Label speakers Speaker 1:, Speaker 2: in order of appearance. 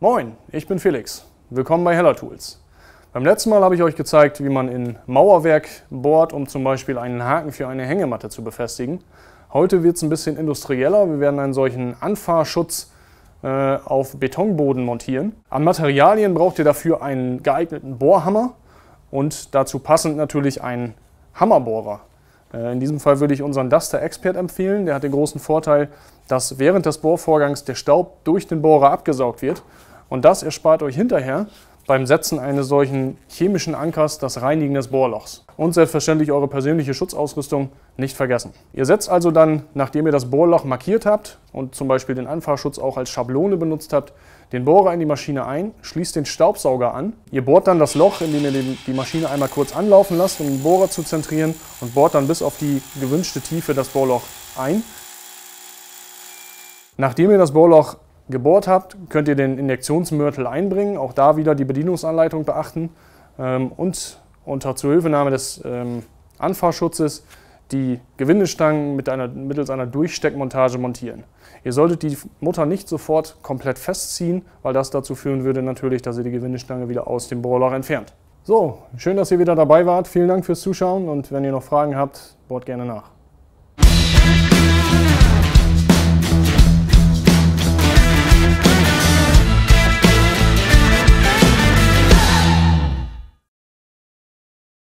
Speaker 1: Moin, ich bin Felix. Willkommen bei Hellertools. Beim letzten Mal habe ich euch gezeigt, wie man in Mauerwerk bohrt, um zum Beispiel einen Haken für eine Hängematte zu befestigen. Heute wird es ein bisschen industrieller. Wir werden einen solchen Anfahrschutz auf Betonboden montieren. An Materialien braucht ihr dafür einen geeigneten Bohrhammer und dazu passend natürlich einen Hammerbohrer. In diesem Fall würde ich unseren Duster Expert empfehlen. Der hat den großen Vorteil, dass während des Bohrvorgangs der Staub durch den Bohrer abgesaugt wird. Und das erspart euch hinterher beim Setzen eines solchen chemischen Ankers das Reinigen des Bohrlochs. Und selbstverständlich eure persönliche Schutzausrüstung nicht vergessen. Ihr setzt also dann, nachdem ihr das Bohrloch markiert habt und zum Beispiel den Anfahrschutz auch als Schablone benutzt habt, den Bohrer in die Maschine ein, schließt den Staubsauger an. Ihr bohrt dann das Loch, indem ihr die Maschine einmal kurz anlaufen lasst, um den Bohrer zu zentrieren, und bohrt dann bis auf die gewünschte Tiefe das Bohrloch ein. Nachdem ihr das Bohrloch gebohrt habt, könnt ihr den Injektionsmörtel einbringen, auch da wieder die Bedienungsanleitung beachten und unter Zuhilfenahme des Anfahrschutzes die Gewindestangen mittels einer Durchsteckmontage montieren. Ihr solltet die Mutter nicht sofort komplett festziehen, weil das dazu führen würde natürlich, dass ihr die Gewindestange wieder aus dem Bohrloch entfernt. So, schön, dass ihr wieder dabei wart. Vielen Dank fürs Zuschauen und wenn ihr noch Fragen habt, bohrt gerne nach.